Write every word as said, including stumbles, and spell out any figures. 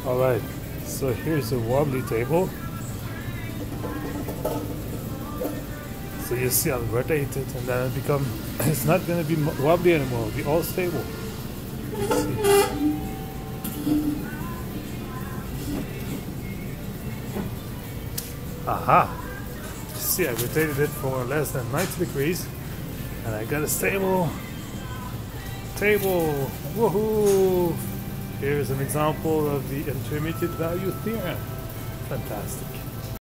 Alright, so here's a wobbly table. So you see I'll rotate it and then it become, it's not going to be wobbly anymore, it'll be all stable. Aha! See, I rotated it for less than ninety degrees and I got a stable table. Woohoo! Here's an example of the intermediate value theorem. Fantastic.